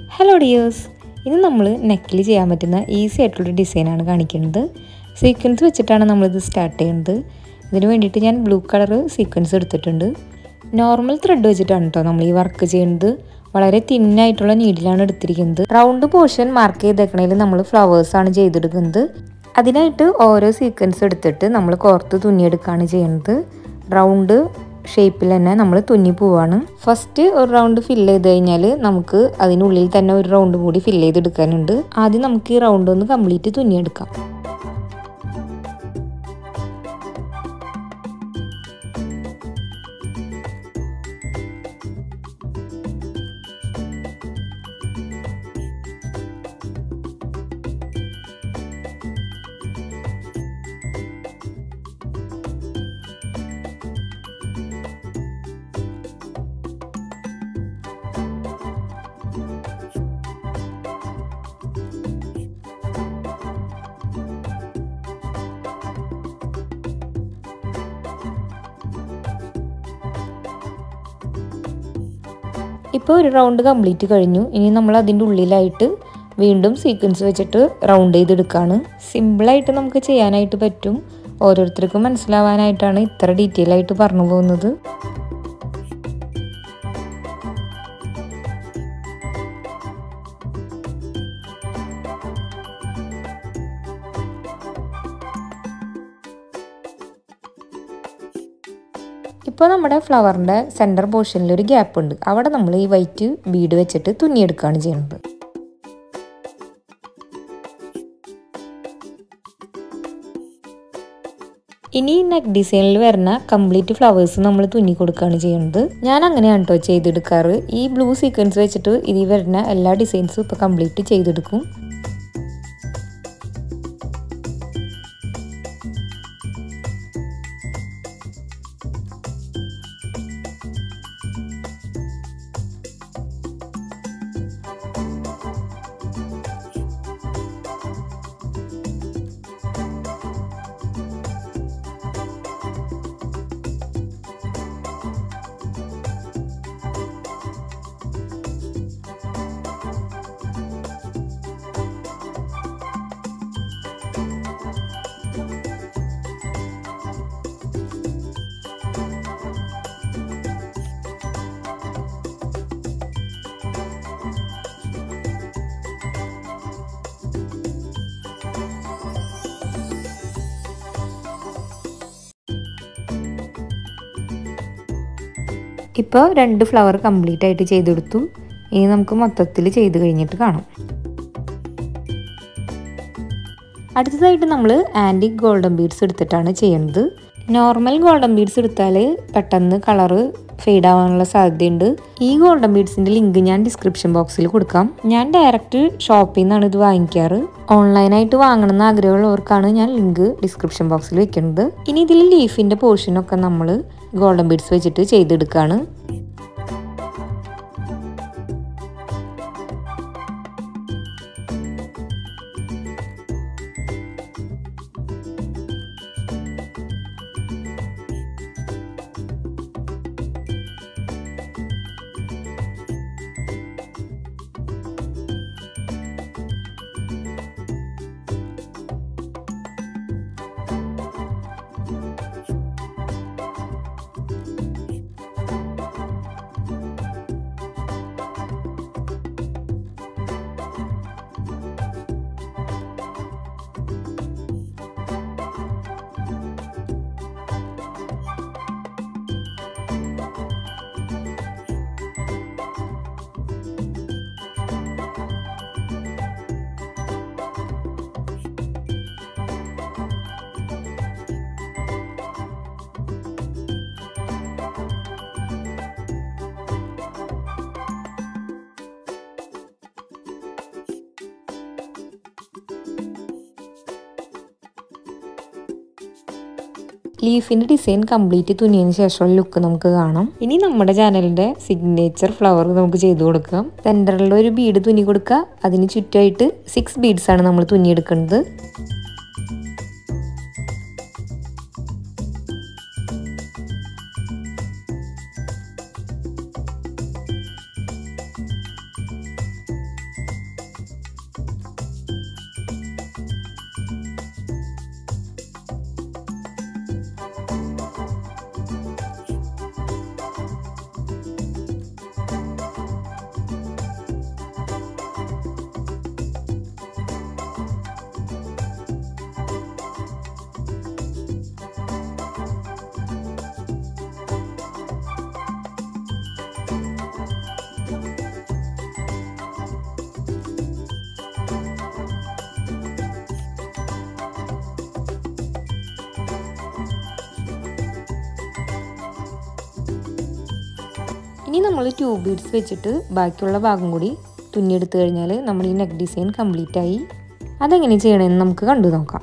Hello dears! ഇന്ന് നമ്മൾ നെക്കിൽ ചെയ്യാൻ പറ്റുന്ന ഈസി ആയിട്ടുള്ള ഡിസൈൻ ആണ് കാണിക്കുന്നത്. സീക്വൻസ് വെച്ചിട്ടാണ് നമ്മൾ ഇത് സ്റ്റാർട്ട് ചെയ്യുന്നത്. ഇതിനു വേണ്ടിയിട്ട് ഞാൻ ബ്ലൂ കളർ സീക്വൻസ് എടുത്തിട്ടുണ്ട്. നോർമൽ ത്രെഡ് വെച്ചിട്ടാണ് ട്ടോ നമ്മൾ ഈ വർക്ക് ചെയ്യുന്നത്. വളരെ തിൻ ആയിട്ടുള്ള നീഡിലാണ് എടുത്തിരിക്കുന്നത്. റൗണ്ട് പോർഷൻ മാർക്ക് ചെയ്തേക്കണേൽ നമ്മൾ ഫ്ലവേഴ്സ് ആണ് ചെയ്തെടുക്കുന്നത്. അതിനായിട്ട് ഓരോ സീക്വൻസ് എടുത്തിട്ട് നമ്മൾ കോർത്ത് തുന്നിയെടുക്കുകയാണ് ചെയ്യുന്നത്. റൗണ്ട് ഷേപ്പിൽ തന്നെ നമ്മൾ തുന്നി പോവാണ്. ഫസ്റ്റ് ഒരു റൗണ്ട് ഫില്ല് ചെയ്ത് കഴിഞ്ഞാൽ നമുക്ക് അതിനുള്ളിൽ തന്നെ ഒരു റൗണ്ട് കൂടി ഫില്ല് ചെയ്തെടുക്കാനുണ്ട്. ആദ്യം നമുക്ക് ഈ റൗണ്ട് ഒന്ന് കംപ്ലീറ്റ് തുന്നിയെടുക്കാം. ഇപ്പോൾ ഒരു റൗണ്ട് കംപ്ലീറ്റ് കഴിഞ്ഞു. ഇനി നമ്മൾ അതിൻ്റെ ഉള്ളിലായിട്ട് വീണ്ടും സീക്വൻസ് വെച്ചിട്ട് റൗണ്ട് ചെയ്തെടുക്കുകയാണ്. സിമ്പിളായിട്ട് നമുക്ക് ചെയ്യാനായിട്ട് പറ്റും. ഓരോരുത്തർക്കും മനസ്സിലാവാനായിട്ടാണ് ഇത്ര ഡീറ്റെയിൽ ആയിട്ട് പറഞ്ഞു പോകുന്നത്. ഇപ്പോൾ നമ്മുടെ ഫ്ലവറിൻ്റെ സെൻറ്റർ പോർഷനിൽ ഒരു ഗ്യാപ്പ് ഉണ്ട്. അവിടെ നമ്മൾ ഈ വൈറ്റ് ബീഡ് വെച്ചിട്ട് തുന്നിയെടുക്കുകയാണ് ചെയ്യുന്നത്. ഇനി നെക്ക് ഡിസൈനിൽ വരുന്ന കംപ്ലീറ്റ് ഫ്ലവേഴ്സ് നമ്മൾ തുന്നി കൊടുക്കുകയാണ് ചെയ്യുന്നത്. ഞാൻ അങ്ങനെയാണ് കേട്ടോ ചെയ്തെടുക്കാറ്. ഈ ബ്ലൂ സീക്വൻസ് വെച്ചിട്ട് ഇതിൽ വരുന്ന എല്ലാ ഡിസൈൻസും ഇപ്പോൾ കംപ്ലീറ്റ് ചെയ്തെടുക്കും. ഇപ്പോൾ 2 ഫ്ലവർ കംപ്ലീറ്റ് ആയിട്ട് ചെയ്തെടുത്തു. ഇനി നമുക്ക് മൊത്തത്തിൽ ചെയ്ത് കഴിഞ്ഞിട്ട് കാണാം. അടുത്തതായിട്ട് നമ്മൾ ആൻറ്റിക് ഗോൾഡൻ ബീഡ്സ് എടുത്തിട്ടാണ് ചെയ്യുന്നത്. നോർമൽ ഗോൾഡൻ ബീഡ്സ് എടുത്താൽ പെട്ടെന്ന് കളറ് ഫെയ്ഡ് ആവാനുള്ള സാധ്യതയുണ്ട്. ഈ ഗോൾഡൻ ബീഡ്സിൻ്റെ ലിങ്ക് ഞാൻ ഡിസ്ക്രിപ്ഷൻ ബോക്സിൽ കൊടുക്കാം. ഞാൻ ഡയറക്റ്റ് ഷോപ്പിൽ നിന്നാണ് ഇത് വാങ്ങിക്കാറ്. ഓൺലൈനായിട്ട് വാങ്ങണമെന്ന് ആഗ്രഹമുള്ളവർക്കാണ് ഞാൻ ലിങ്ക് ഡിസ്ക്രിപ്ഷൻ ബോക്സിൽ വെക്കുന്നത്. ഇനി ഇതിൽ ലീഫിൻ്റെ പോർഷനൊക്കെ നമ്മൾ ഗോൾഡൻ ബീഡ്സ് വെച്ചിട്ട് ചെയ്തെടുക്കുകയാണ്. ലീഫിൻ്റെ ഡിസൈൻ കംപ്ലീറ്റ് തുന്നിയതിന് ശേഷമുള്ള ലുക്ക് നമുക്ക് കാണാം. ഇനി നമ്മുടെ ചാനലിൻ്റെ സിഗ്നേച്ചർ ഫ്ലവർ നമുക്ക് ചെയ്ത് കൊടുക്കാം. സെൻറ്ററിൽ ഒരു ബീഡ് തുന്നി കൊടുക്കുക. അതിന് ചുറ്റുമായിട്ട് 6 ബീഡ്സ് ആണ് നമ്മൾ തുന്നിയെടുക്കുന്നത്. ഇനി നമ്മൾ ട്യൂബ് ബീഡ്സ് വെച്ചിട്ട് ബാക്കിയുള്ള ഭാഗം കൂടി തുന്നിയെടുത്തു കഴിഞ്ഞാൽ നമ്മൾ ഈ നെക്ക് ഡിസൈൻ കംപ്ലീറ്റ് ആയി. അതെങ്ങനെ ചെയ്യണമെന്ന് നമുക്ക് കണ്ടു നോക്കാം.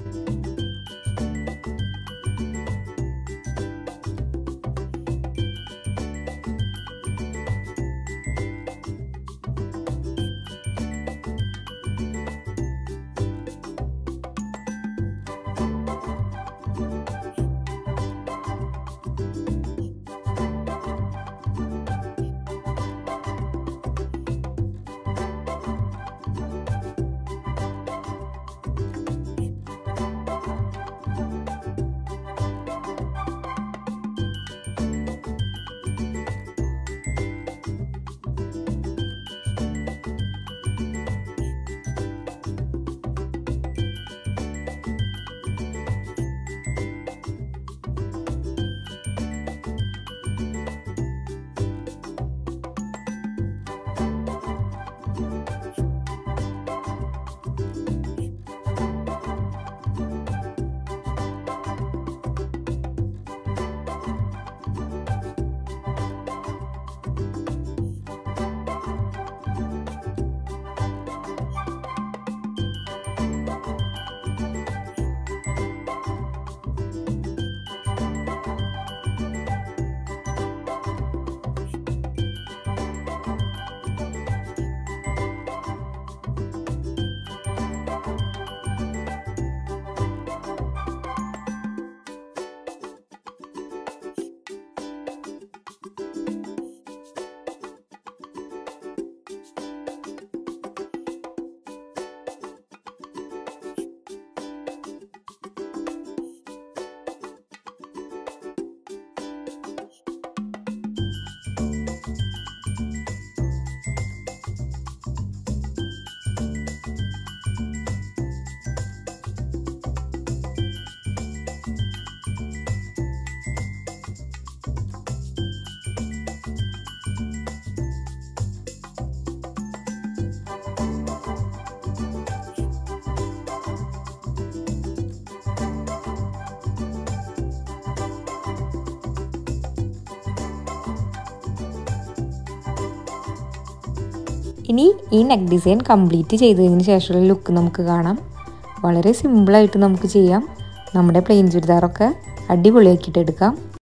ഇനി ഈ നെക്ക് ഡിസൈൻ കംപ്ലീറ്റ് ചെയ്തതിന് ശേഷമുള്ള ലുക്ക് നമുക്ക് കാണാം. വളരെ സിമ്പിളായിട്ട് നമുക്ക് ചെയ്യാം. നമ്മുടെ പ്ലെയിൻ ചുരിദാറൊക്കെ അടിപൊളിയാക്കിയിട്ട് എടുക്കാം.